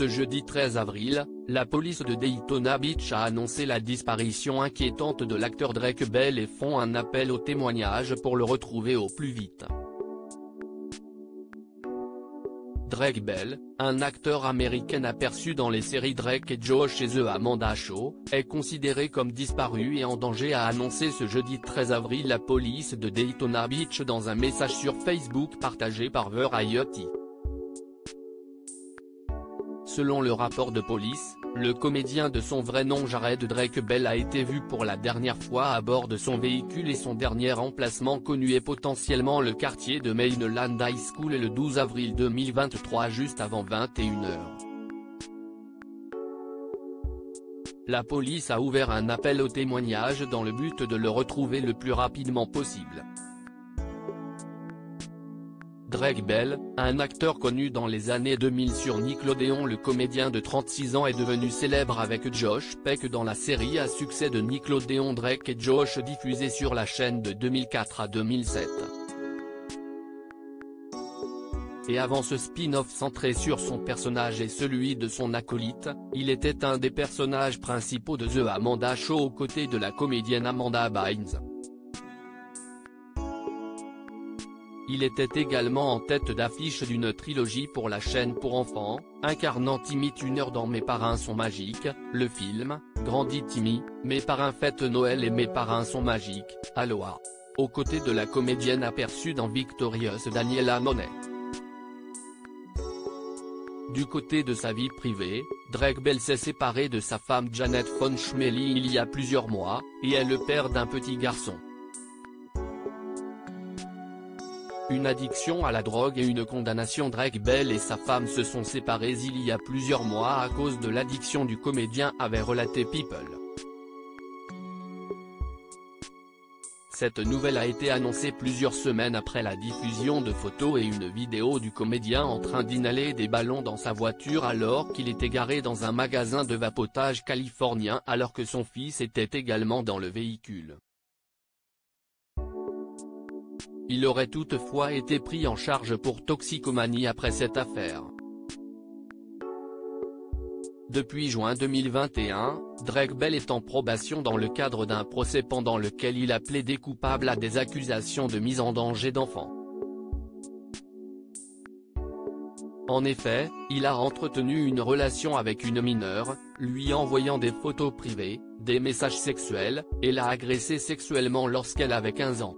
Ce jeudi 13 avril, la police de Daytona Beach a annoncé la disparition inquiétante de l'acteur Drake Bell et font un appel au témoignage pour le retrouver au plus vite. Drake Bell, un acteur américain aperçu dans les séries Drake et Josh et The Amanda Show, est considéré comme disparu et en danger, a annoncé ce jeudi 13 avril la police de Daytona Beach dans un message sur Facebook partagé par Variety. Selon le rapport de police, le comédien de son vrai nom Jared Drake Bell a été vu pour la dernière fois à bord de son véhicule et son dernier emplacement connu est potentiellement le quartier de Mainland High School le 12 avril 2023 juste avant 21h. La police a ouvert un appel au témoignage dans le but de le retrouver le plus rapidement possible. Drake Bell, un acteur connu dans les années 2000 sur Nickelodeon, le comédien de 36 ans est devenu célèbre avec Josh Peck dans la série à succès de Nickelodeon Drake et Josh diffusée sur la chaîne de 2004 à 2007. Et avant ce spin-off centré sur son personnage et celui de son acolyte, il était un des personnages principaux de The Amanda Show aux côtés de la comédienne Amanda Bynes. Il était également en tête d'affiche d'une trilogie pour la chaîne pour enfants, incarnant Timmy Turner dans Mes parrains sont magiques, le film, grandit Timmy, Mes parrains fêtent Noël et Mes parrains sont magiques, Aloha, aux côtés de la comédienne aperçue dans Victorious Daniela Monet. Du côté de sa vie privée, Drake Bell s'est séparé de sa femme Janet Von Schmeling il y a plusieurs mois, et est le père d'un petit garçon. Une addiction à la drogue et une condamnation. Drake Bell et sa femme se sont séparés il y a plusieurs mois à cause de l'addiction du comédien, avait relaté People. Cette nouvelle a été annoncée plusieurs semaines après la diffusion de photos et une vidéo du comédien en train d'inhaler des ballons dans sa voiture alors qu'il était garé dans un magasin de vapotage californien alors que son fils était également dans le véhicule. Il aurait toutefois été pris en charge pour toxicomanie après cette affaire. Depuis juin 2021, Drake Bell est en probation dans le cadre d'un procès pendant lequel il a plaidé coupable à des accusations de mise en danger d'enfants. En effet, il a entretenu une relation avec une mineure, lui envoyant des photos privées, des messages sexuels, et l'a agressée sexuellement lorsqu'elle avait 15 ans.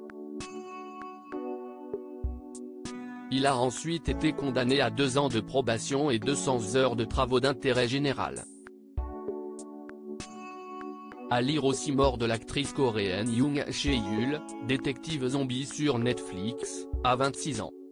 Il a ensuite été condamné à 2 ans de probation et 200 heures de travaux d'intérêt général. À lire aussi Mort de l'actrice coréenne Young Chae-yul, détective zombie sur Netflix, à 26 ans.